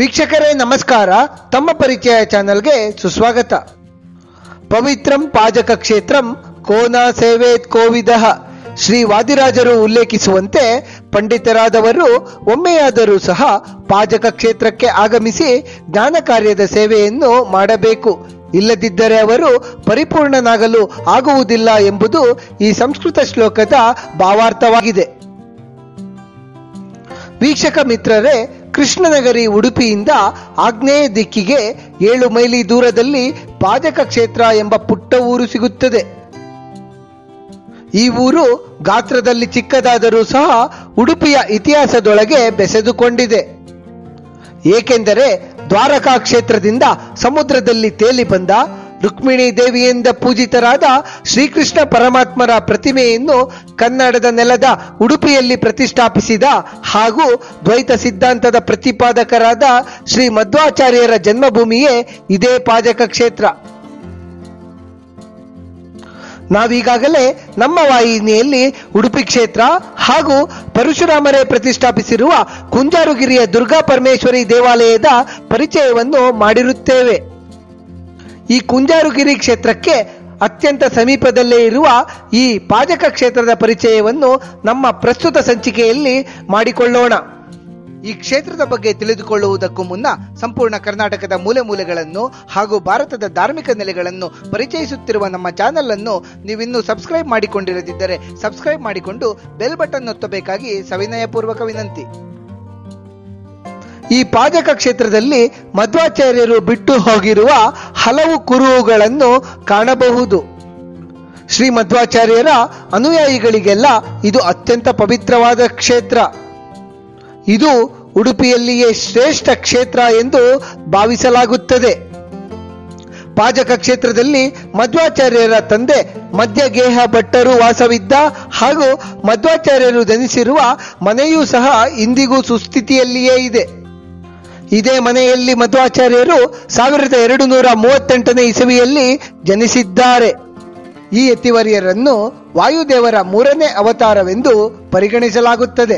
ವೀಕ್ಷಕರೇ ನಮಸ್ಕಾರ. ತಮ್ಮ ಪರಿಚಯ ಚಾನೆಲ್ಗೆ ಸುಸ್ವಾಗತ. ಪವಿತ್ರಂ ಪಾಜಕ ಕ್ಷೇತ್ರಂ ಕೋನ ಸೇವೇತ್ ಕೋವಿದಃ. ಶ್ರೀ ವಾದಿರಾಜರು ಉಲ್ಲೇಖಿಸುವಂತೆ ಪಂಡಿತರಾದವರು ಒಮ್ಮೆಯಾದರೂ ಸಹ ಪಾಜಕ ಕ್ಷೇತ್ರಕ್ಕೆ ಆಗಮಿಸಿ ಜ್ಞಾನ ಕಾರ್ಯದ ಸೇವೆಯನ್ನು ಮಾಡಬೇಕು. ಇಲ್ಲದಿದ್ದರೆ ಅವರು ಪರಿಪೂರ್ಣನಾಗಲು ಆಗುವುದಿಲ್ಲ ಎಂಬುದು ಈ ಸಂಸ್ಕೃತ ಶ್ಲೋಕದ ಭಾವಾರ್ಥವಾಗಿದೆ. ವೀಕ್ಷಕ ಮಿತ್ರರೇ, ಕೃಷ್ಣನಗರಿ ಉಡುಪಿಯಿಂದ ಆಗ್ನೇಯ ದಿಕ್ಕಿಗೆ 7 ಮೈಲಿ ದೂರದಲ್ಲಿ ಪಾಜಕ ಕ್ಷೇತ್ರ ಎಂಬ ಪುಟ್ಟ ಊರು ಸಿಗುತ್ತದೆ. ಈ ಊರು ಗಾತ್ರದಲ್ಲಿ ಚಿಕ್ಕದಾದರೂ ಸಹ ಉಡುಪಿಯ ಇತಿಹಾಸದೊಳಗೆ ಬೆಸೆದುಕೊಂಡಿದೆ. ಏಕೆಂದರೆ ದ್ವಾರಕಾ ಕ್ಷೇತ್ರದಿಂದ ಸಮುದ್ರದಲ್ಲಿ ತೇಲಿ ಬಂದ ರುಕ್ಮಿಣಿ ದೇವಿಯಿಂದ ಪೂಜಿತರಾದ ಶ್ರೀಕೃಷ್ಣ ಪರಮಾತ್ಮರ ಪ್ರತಿಮೆಯನ್ನು ಕನ್ನಡದ ನೆಲದ ಉಡುಪಿಯಲ್ಲಿ ಪ್ರತಿಷ್ಠಾಪಿಸಿದ ಹಾಗೂ ದ್ವೈತ ಸಿದ್ಧಾಂತದ ಪ್ರತಿಪಾದಕರಾದ ಶ್ರೀ ಮಧ್ವಾಚಾರ್ಯರ ಜನ್ಮಭೂಮಿಯೇ ಇದೇ ಪಾಜಕ ಕ್ಷೇತ್ರ. ನಾವೀಗಾಗಲೇ ನಮ್ಮ ವಾಹಿನಿಯಲ್ಲಿ ಉಡುಪಿ ಕ್ಷೇತ್ರ ಹಾಗೂ ಪರಶುರಾಮರೇ ಪ್ರತಿಷ್ಠಾಪಿಸಿರುವ ಕುಂಜಾರುಗಿರಿಯ ದುರ್ಗಾ ಪರಮೇಶ್ವರಿ ದೇವಾಲಯದ ಪರಿಚಯವನ್ನು ಮಾಡಿರುತ್ತೇವೆ. ಈ ಕುಂಜಾರುಗಿರಿ ಕ್ಷೇತ್ರಕ್ಕೆ ಅತ್ಯಂತ ಸಮೀಪದಲ್ಲೇ ಇರುವ ಈ ಪಾಜಕ ಕ್ಷೇತ್ರದ ಪರಿಚಯವನ್ನು ನಮ್ಮ ಪ್ರಸ್ತುತ ಸಂಚಿಕೆಯಲ್ಲಿ ಮಾಡಿಕೊಳ್ಳೋಣ. ಈ ಕ್ಷೇತ್ರದ ಬಗ್ಗೆ ತಿಳಿದುಕೊಳ್ಳುವುದಕ್ಕೂ ಮುನ್ನ ಸಂಪೂರ್ಣ ಕರ್ನಾಟಕದ ಮೂಲೆ ಮೂಲೆಗಳನ್ನು ಹಾಗೂ ಭಾರತದ ಧಾರ್ಮಿಕ ನೆಲೆಗಳನ್ನು ಪರಿಚಯಿಸುತ್ತಿರುವ ನಮ್ಮ ಚಾನೆಲ್ ಅನ್ನು ನೀವಿನ್ನೂ ಸಬ್ಸ್ಕ್ರೈಬ್ ಮಾಡಿಕೊಂಡಿರದಿದ್ದರೆ ಸಬ್ಸ್ಕ್ರೈಬ್ ಮಾಡಿಕೊಂಡು ಬೆಲ್ ಬಟನ್ ಒತ್ತಬೇಕಾಗಿ ಸವಿನಯಪೂರ್ವಕ ವಿನಂತಿ. ಈ ಪಾಜಕ ಕ್ಷೇತ್ರದಲ್ಲಿ ಮಧ್ವಾಚಾರ್ಯರು ಬಿಟ್ಟು ಹೋಗಿರುವ ಹಲವು ಕುರುಹುಗಳನ್ನು ಕಾಣಬಹುದು. ಶ್ರೀ ಮಧ್ವಾಚಾರ್ಯರ ಅನುಯಾಯಿಗಳಿಗೆಲ್ಲ ಇದು ಅತ್ಯಂತ ಪವಿತ್ರವಾದ ಕ್ಷೇತ್ರ. ಇದು ಉಡುಪಿಯಲ್ಲಿಯೇ ಶ್ರೇಷ್ಠ ಕ್ಷೇತ್ರ ಎಂದು ಭಾವಿಸಲಾಗುತ್ತದೆ. ಪಾಜಕ ಕ್ಷೇತ್ರದಲ್ಲಿ ಮಧ್ವಾಚಾರ್ಯರ ತಂದೆ ಮಧ್ಯಗೇಹ ಭಟ್ಟರು ವಾಸವಿದ್ದ ಹಾಗೂ ಮಧ್ವಾಚಾರ್ಯರು ಜನಿಸಿರುವ ಮನೆಯೂ ಸಹ ಇಂದಿಗೂ ಸುಸ್ಥಿತಿಯಲ್ಲಿಯೇ ಇದೆ. ಇದೇ ಮನೆಯಲ್ಲಿ ಮಧ್ವಾಚಾರ್ಯರು 1238 ಇಸವಿಯಲ್ಲಿ ಜನಿಸಿದ್ದಾರೆ. ಈ ಯತಿವರ್ಯರನ್ನು ವಾಯುದೇವರ 3ನೇ ಅವತಾರವೆಂದು ಪರಿಗಣಿಸಲಾಗುತ್ತದೆ.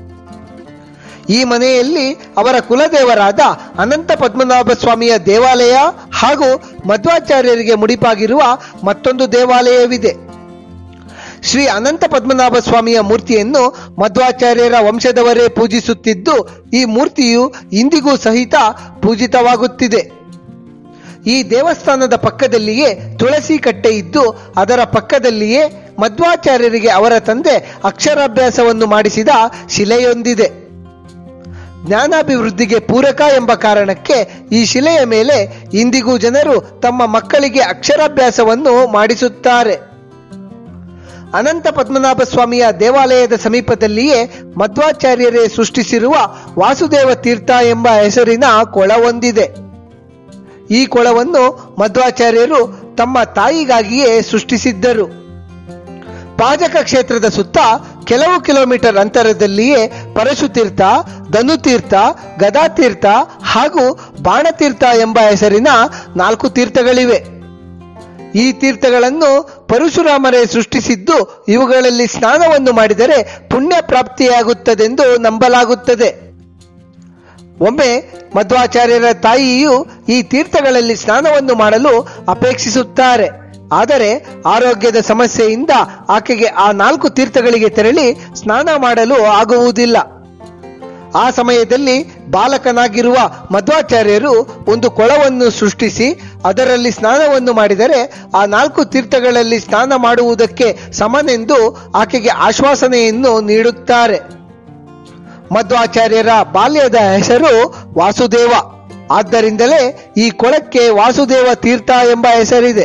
ಈ ಮನೆಯಲ್ಲಿ ಅವರ ಕುಲದೇವರಾದ ಅನಂತ ಪದ್ಮನಾಭ ಸ್ವಾಮಿಯ ದೇವಾಲಯ ಹಾಗೂ ಮಧ್ವಾಚಾರ್ಯರಿಗೆ ಮುಡಿಪಾಗಿರುವ ಮತ್ತೊಂದು ದೇವಾಲಯವಿದೆ. ಶ್ರೀ ಅನಂತ ಪದ್ಮನಾಭ ಸ್ವಾಮಿಯ ಮೂರ್ತಿಯನ್ನು ಮಧ್ವಾಚಾರ್ಯರ ವಂಶದವರೇ ಪೂಜಿಸುತ್ತಿದ್ದು ಈ ಮೂರ್ತಿಯು ಇಂದಿಗೂ ಸಹಿತ ಪೂಜಿತವಾಗುತ್ತಿದೆ. ಈ ದೇವಸ್ಥಾನದ ಪಕ್ಕದಲ್ಲಿಯೇ ತುಳಸಿ ಕಟ್ಟೆ ಇದ್ದು ಅದರ ಪಕ್ಕದಲ್ಲಿಯೇ ಮಧ್ವಾಚಾರ್ಯರಿಗೆ ಅವರ ತಂದೆ ಅಕ್ಷರಾಭ್ಯಾಸವನ್ನು ಮಾಡಿಸಿದ ಶಿಲೆಯೊಂದಿದೆ. ಜ್ಞಾನಾಭಿವೃದ್ಧಿಗೆ ಪೂರಕ ಎಂಬ ಕಾರಣಕ್ಕೆ ಈ ಶಿಲೆಯ ಮೇಲೆ ಇಂದಿಗೂ ಜನರು ತಮ್ಮ ಮಕ್ಕಳಿಗೆ ಅಕ್ಷರಾಭ್ಯಾಸವನ್ನು ಮಾಡಿಸುತ್ತಾರೆ. ಅನಂತ ಪದ್ಮನಾಭ ಸ್ವಾಮಿಯ ದೇವಾಲಯದ ಸಮೀಪದಲ್ಲಿಯೇ ಮಧ್ವಾಚಾರ್ಯರೇ ಸೃಷ್ಟಿಸಿರುವ ವಾಸುದೇವ ತೀರ್ಥ ಎಂಬ ಹೆಸರಿನ ಕೊಳವೊಂದಿದೆ. ಈ ಕೊಳವನ್ನು ಮಧ್ವಾಚಾರ್ಯರು ತಮ್ಮ ತಾಯಿಗಾಗಿಯೇ ಸೃಷ್ಟಿಸಿದ್ದರು. ಪಾಜಕ ಕ್ಷೇತ್ರದ ಸುತ್ತ ಕೆಲವು ಕಿಲೋಮೀಟರ್ ಅಂತರದಲ್ಲಿಯೇ ಪರಶುತೀರ್ಥ, ಧನುತೀರ್ಥ, ಗದಾತೀರ್ಥ ಹಾಗೂ ಬಾಣತೀರ್ಥ ಎಂಬ ಹೆಸರಿನ 4 ತೀರ್ಥಗಳಿವೆ. ಈ ತೀರ್ಥಗಳನ್ನು ಪರಶುರಾಮರೇ ಸೃಷ್ಟಿಸಿದ್ದು ಇವುಗಳಲ್ಲಿ ಸ್ನಾನವನ್ನು ಮಾಡಿದರೆ ಪುಣ್ಯ ಪ್ರಾಪ್ತಿಯಾಗುತ್ತದೆಂದು ನಂಬಲಾಗುತ್ತದೆ. ಒಮ್ಮೆ ಮಧ್ವಾಚಾರ್ಯರ ತಾಯಿಯು ಈ ತೀರ್ಥಗಳಲ್ಲಿ ಸ್ನಾನವನ್ನು ಮಾಡಲು ಅಪೇಕ್ಷಿಸುತ್ತಾರೆ. ಆದರೆ ಆರೋಗ್ಯದ ಸಮಸ್ಯೆಯಿಂದ ಆಕೆಗೆ ಆ 4 ತೀರ್ಥಗಳಿಗೆ ತೆರಳಿ ಸ್ನಾನ ಮಾಡಲು ಆಗುವುದಿಲ್ಲ. ಆ ಸಮಯದಲ್ಲಿ ಬಾಲಕನಾಗಿರುವ ಮಧ್ವಾಚಾರ್ಯರು ಒಂದು ಕೊಳವನ್ನು ಸೃಷ್ಟಿಸಿ ಅದರಲ್ಲಿ ಸ್ನಾನವನ್ನು ಮಾಡಿದರೆ ಆ 4 ತೀರ್ಥಗಳಲ್ಲಿ ಸ್ನಾನ ಮಾಡುವುದಕ್ಕೆ ಸಮನೆಂದು ಆಕೆಗೆ ಆಶ್ವಾಸನೆಯನ್ನು ನೀಡುತ್ತಾರೆ. ಮಧ್ವಾಚಾರ್ಯರ ಬಾಲ್ಯದ ಹೆಸರು ವಾಸುದೇವ. ಆದ್ದರಿಂದಲೇ ಈ ಕೊಳಕ್ಕೆ ವಾಸುದೇವ ತೀರ್ಥ ಎಂಬ ಹೆಸರಿದೆ.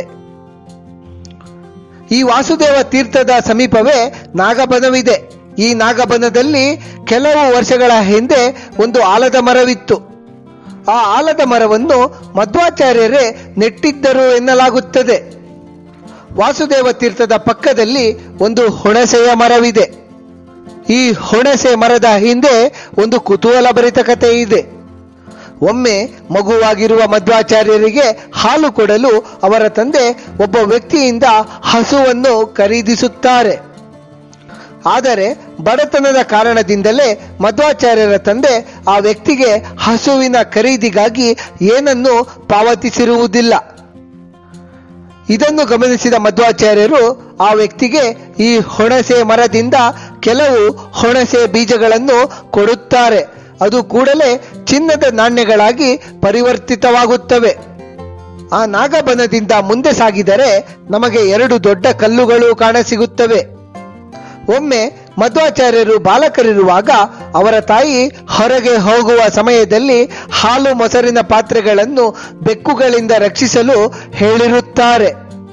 ಈ ವಾಸುದೇವ ತೀರ್ಥದ ಸಮೀಪವೇ ನಾಗಬನವಿದೆ. ಈ ನಾಗಬನದಲ್ಲಿ ಕೆಲವು ವರ್ಷಗಳ ಹಿಂದೆ ಒಂದು ಆಲದ ಮರವಿತ್ತು. ಆ ಆಲದ ಮರವನ್ನು ಮಧ್ವಾಚಾರ್ಯರೇ ನೆಟ್ಟಿದ್ದರು ಎನ್ನಲಾಗುತ್ತದೆ. ವಾಸುದೇವ ತೀರ್ಥದ ಪಕ್ಕದಲ್ಲಿ ಒಂದು ಹುಣಸೆಯ ಮರವಿದೆ. ಈ ಹುಣಸೆ ಮರದ ಹಿಂದೆ ಒಂದು ಕುತೂಹಲಭರಿತ ಕಥೆ ಇದೆ. ಒಮ್ಮೆ ಮಗುವಾಗಿರುವ ಮಧ್ವಾಚಾರ್ಯರಿಗೆ ಹಾಲು ಕೊಡಲು ಅವರ ತಂದೆ ಒಬ್ಬ ವ್ಯಕ್ತಿಯಿಂದ ಹಸುವನ್ನು ಖರೀದಿಸುತ್ತಾರೆ. ಆದರೆ ಬಡತನದ ಕಾರಣದಿಂದಲೇ ಮಧ್ವಾಚಾರ್ಯರ ತಂದೆ ಆ ವ್ಯಕ್ತಿಗೆ ಹಸುವಿನ ಖರೀದಿಗಾಗಿ ಏನನ್ನು ಪಾವತಿಸಿರುವುದಿಲ್ಲ. ಇದನ್ನು ಗಮನಿಸಿದ ಮಧ್ವಾಚಾರ್ಯರು ಆ ವ್ಯಕ್ತಿಗೆ ಈ ಹುಣಸೆ ಮರದಿಂದ ಕೆಲವು ಹುಣಸೆ ಬೀಜಗಳನ್ನು ಕೊಡುತ್ತಾರೆ. ಅದು ಕೂಡಲೇ ಚಿನ್ನದ ನಾಣ್ಯಗಳಾಗಿ ಪರಿವರ್ತಿತವಾಗುತ್ತವೆ. ಆ ನಾಗಬನದಿಂದ ಮುಂದೆ ಸಾಗಿದರೆ ನಮಗೆ 2 ದೊಡ್ಡ ಕಲ್ಲುಗಳು ಕಾಣಸಿಗುತ್ತವೆ. ಒಮ್ಮೆ ಮಧ್ವಾಚಾರ್ಯರು ಬಾಲಕರಿರುವಾಗ ಅವರ ತಾಯಿ ಹೊರಗೆ ಹೋಗುವ ಸಮಯದಲ್ಲಿ ಹಾಲು ಮೊಸರಿನ ಪಾತ್ರೆಗಳನ್ನು ಬೆಕ್ಕುಗಳಿಂದ ರಕ್ಷಿಸಲು ಹೇಳಿರುತ್ತಾರೆ.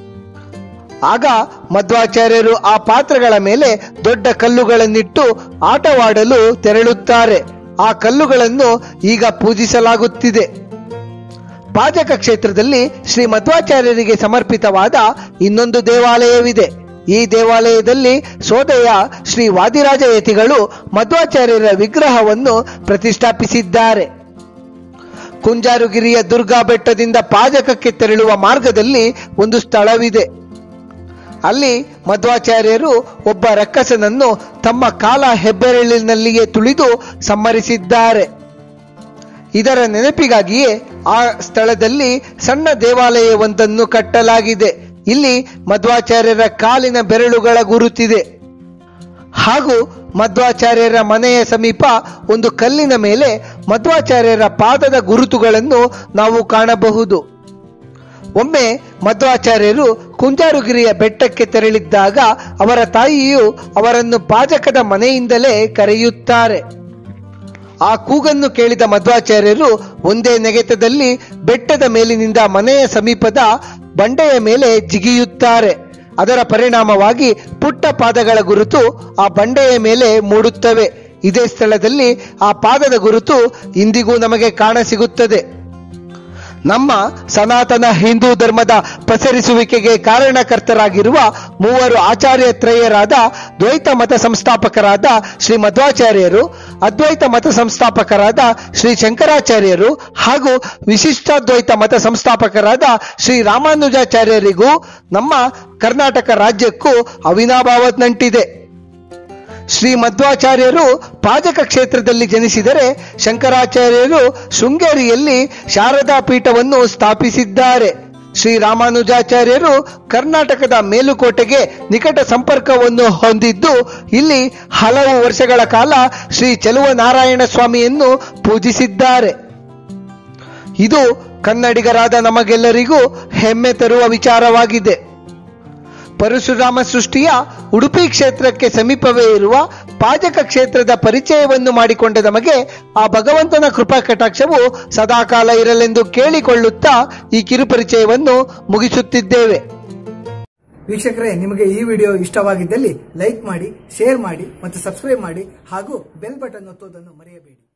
ಆಗ ಮಧ್ವಾಚಾರ್ಯರು ಆ ಪಾತ್ರೆಗಳ ಮೇಲೆ ದೊಡ್ಡ ಕಲ್ಲುಗಳನ್ನಿಟ್ಟು ಆಟವಾಡಲು ತೆರಳುತ್ತಾರೆ. ಆ ಕಲ್ಲುಗಳನ್ನು ಈಗ ಪೂಜಿಸಲಾಗುತ್ತಿದೆ. ಪಾಜಕ ಕ್ಷೇತ್ರದಲ್ಲಿ ಶ್ರೀ ಮಧ್ವಾಚಾರ್ಯರಿಗೆ ಸಮರ್ಪಿತವಾದ ಇನ್ನೊಂದು ದೇವಾಲಯವಿದೆ. ಈ ದೇವಾಲಯದಲ್ಲಿ ಸೋದೆಯ ಶ್ರೀ ವಾದಿರಾಜ ಯತಿಗಳು ಮಧ್ವಾಚಾರ್ಯರ ವಿಗ್ರಹವನ್ನು ಪ್ರತಿಷ್ಠಾಪಿಸಿದ್ದಾರೆ. ಕುಂಜಾರುಗಿರಿಯ ದುರ್ಗಾ ಬೆಟ್ಟದಿಂದ ಪಾಜಕಕ್ಕೆ ತೆರಳುವ ಮಾರ್ಗದಲ್ಲಿ ಒಂದು ಸ್ಥಳವಿದೆ. ಅಲ್ಲಿ ಮಧ್ವಾಚಾರ್ಯರು ಒಬ್ಬ ರಕ್ಕಸನನ್ನು ತಮ್ಮ ಕಾಲ ಹೆಬ್ಬೆರಳಿನಲ್ಲಿಯೇ ತುಳಿದು ಸಂಹರಿಸಿದ್ದಾರೆ. ಇದರ ನೆನಪಿಗಾಗಿಯೇ ಆ ಸ್ಥಳದಲ್ಲಿ ಸಣ್ಣ ದೇವಾಲಯವೊಂದನ್ನು ಕಟ್ಟಲಾಗಿದೆ. ಇಲ್ಲಿ ಮಧ್ವಾಚಾರ್ಯರ ಕಾಲಿನ ಬೆರಳುಗಳ ಗುರುತಿದೆ. ಹಾಗೂ ಮಧ್ವಾಚಾರ್ಯರ ಮನೆಯ ಸಮೀಪ ಒಂದು ಕಲ್ಲಿನ ಮೇಲೆ ಮಧ್ವಾಚಾರ್ಯರ ಪಾದದ ಗುರುತುಗಳನ್ನು ನಾವು ಕಾಣಬಹುದು. ಒಮ್ಮೆ ಮಧ್ವಾಚಾರ್ಯರು ಕುಂಜಾರುಗಿರಿಯ ಬೆಟ್ಟಕ್ಕೆ ತೆರಳಿದ್ದಾಗ ಅವರ ತಾಯಿಯು ಅವರನ್ನು ಪಾಜಕದ ಮನೆಯಿಂದಲೇ ಕರೆಯುತ್ತಾರೆ. ಆ ಕೂಗನ್ನು ಕೇಳಿದ ಮಧ್ವಾಚಾರ್ಯರು ಒಂದೇ ನೆಗೆತದಲ್ಲಿ ಬೆಟ್ಟದ ಮೇಲಿನಿಂದ ಮನೆಯ ಸಮೀಪದ ಬಂಡೆಯ ಮೇಲೆ ಜಿಗಿಯುತ್ತಾರೆ. ಅದರ ಪರಿಣಾಮವಾಗಿ ಪುಟ್ಟ ಪಾದಗಳ ಗುರುತು ಆ ಬಂಡೆಯ ಮೇಲೆ ಮೂಡುತ್ತವೆ. ಇದೇ ಸ್ಥಳದಲ್ಲಿ ಆ ಪಾದದ ಗುರುತು ಇಂದಿಗೂ ನಮಗೆ ಕಾಣಸಿಗುತ್ತದೆ. ನಮ್ಮ ಸನಾತನ ಹಿಂದೂ ಧರ್ಮದ ಪಸರಿಸುವಿಕೆಗೆ ಕಾರಣಕರ್ತರಾಗಿರುವ 3 ಆಚಾರ್ಯತ್ರಯರಾದ ದ್ವೈತ ಮತ ಸಂಸ್ಥಾಪಕರಾದ ಶ್ರೀ ಮಧ್ವಾಚಾರ್ಯರು, ಅದ್ವೈತ ಮತ ಸಂಸ್ಥಾಪಕರಾದ ಶ್ರೀ ಶಂಕರಾಚಾರ್ಯರು ಹಾಗೂ ವಿಶಿಷ್ಟಾದ್ವೈತ ಮತ ಸಂಸ್ಥಾಪಕರಾದ ಶ್ರೀ ರಾಮಾನುಜಾಚಾರ್ಯರಿಗೂ ನಮ್ಮ ಕರ್ನಾಟಕ ರಾಜ್ಯಕ್ಕೂ ಅವಿನಾಭಾವ ನಂಟಿದೆ. ಶ್ರೀ ಮಧ್ವಾಚಾರ್ಯರು ಪಾಜಕ ಕ್ಷೇತ್ರದಲ್ಲಿ ಜನಿಸಿದರೆ ಶಂಕರಾಚಾರ್ಯರು ಶೃಂಗೇರಿಯಲ್ಲಿ ಶಾರದಾ ಪೀಠವನ್ನು ಸ್ಥಾಪಿಸಿದ್ದಾರೆ. ಶ್ರೀ ರಾಮಾನುಜಾಚಾರ್ಯರು ಕರ್ನಾಟಕದ ಮೇಲುಕೋಟೆಗೆ ನಿಕಟ ಸಂಪರ್ಕವನ್ನು ಹೊಂದಿದ್ದು ಇಲ್ಲಿ ಹಲವು ವರ್ಷಗಳ ಕಾಲ ಶ್ರೀ ಚೆಲುವನಾರಾಯಣ ಸ್ವಾಮಿಯನ್ನು ಪೂಜಿಸಿದ್ದಾರೆ. ಇದು ಕನ್ನಡಿಗರಾದ ನಮಗೆಲ್ಲರಿಗೂ ಹೆಮ್ಮೆ ತರುವ ವಿಚಾರವಾಗಿದೆ. ಪರಶುರಾಮ ಸೃಷ್ಟಿಯ ಉಡುಪಿ ಕ್ಷೇತ್ರಕ್ಕೆ ಸಮೀಪವೇ ಇರುವ ಪಾಜಕ ಕ್ಷೇತ್ರದ ಪರಿಚಯವನ್ನು ಮಾಡಿಕೊಂಡ ನಮಗೆ ಆ ಭಗವಂತನ ಕೃಪಾ ಕಟಾಕ್ಷವು ಸದಾಕಾಲ ಇರಲೆಂದು ಕೇಳಿಕೊಳ್ಳುತ್ತಾ ಈ ಕಿರುಪರಿಚಯವನ್ನು ಮುಗಿಸುತ್ತಿದ್ದೇವೆ. ವೀಕ್ಷಕರೇ, ನಿಮಗೆ ಈ ವಿಡಿಯೋ ಇಷ್ಟವಾಗಿದ್ದಲ್ಲಿ ಲೈಕ್ ಮಾಡಿ, ಶೇರ್ ಮಾಡಿ ಮತ್ತು ಸಬ್ಸ್ಕ್ರೈಬ್ ಮಾಡಿ ಹಾಗೂ ಬೆಲ್ ಬಟನ್ ಒತ್ತುವುದನ್ನು ಮರೆಯಬೇಡಿ.